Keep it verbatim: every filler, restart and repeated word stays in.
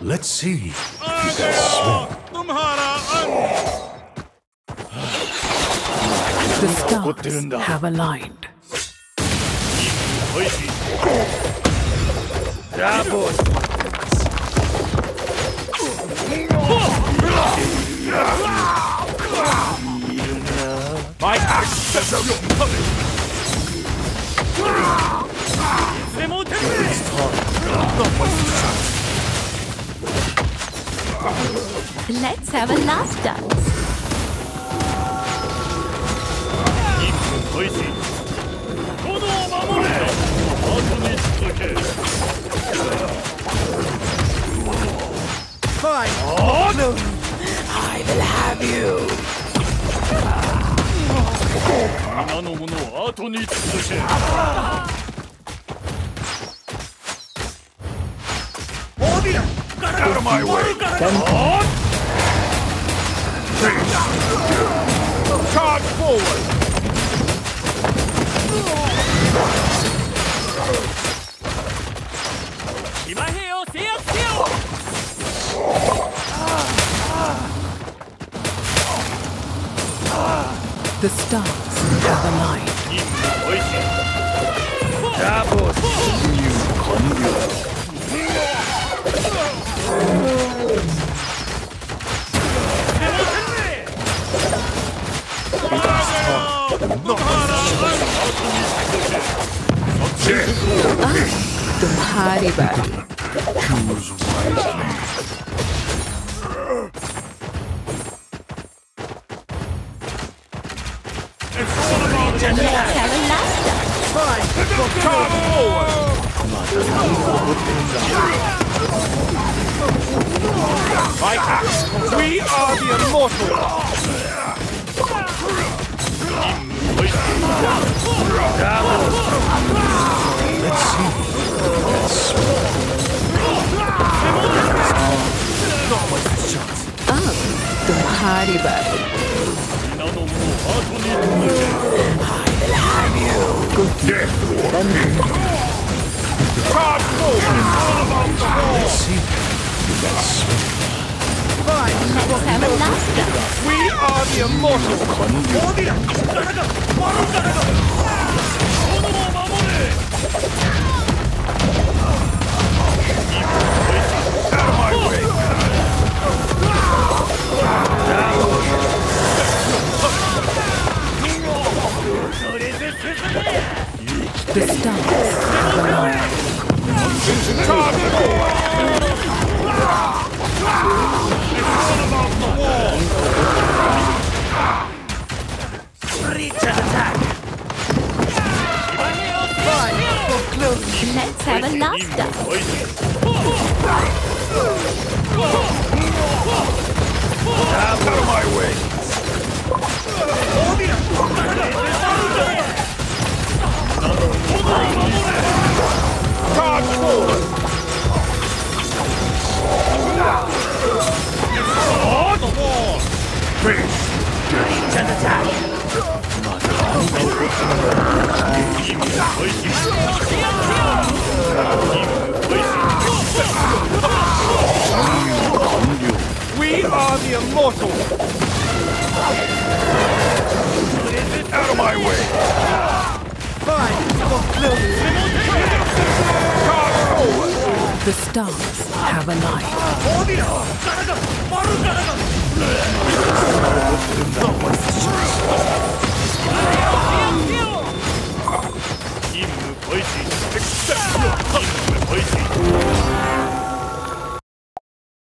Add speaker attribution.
Speaker 1: Let's see.
Speaker 2: The stars have aligned.
Speaker 1: My axe has
Speaker 3: Let's have a last dance.
Speaker 2: Fine. Oh, no. I will have you.
Speaker 1: out of my way. Charge forward.
Speaker 2: The stars have aligned. तुम्हारी बारी.
Speaker 1: Choose wisely.
Speaker 3: Let's have a last dance.
Speaker 2: Fine.
Speaker 1: Charge forward. My axe. We are the immortals. Let's see. Not waste this chance.
Speaker 2: अब तुम्हारी बारी.
Speaker 1: Death. Charge forward. Let's see.
Speaker 2: Fine.
Speaker 3: Let's have a last dance.
Speaker 1: We are the immortals. Out of my way.
Speaker 2: The stars have aligned.
Speaker 1: Charge forward. Reach and attack.
Speaker 2: Fine. For close.
Speaker 3: Let's have a last dance.
Speaker 1: Out of my way. Charge forward. On the wall. Face. Reach and attack. We are the immortals. Out of my way.
Speaker 2: Fine. For close.
Speaker 1: Charge forward.
Speaker 2: The stars have aligned.
Speaker 1: Not waste this chance.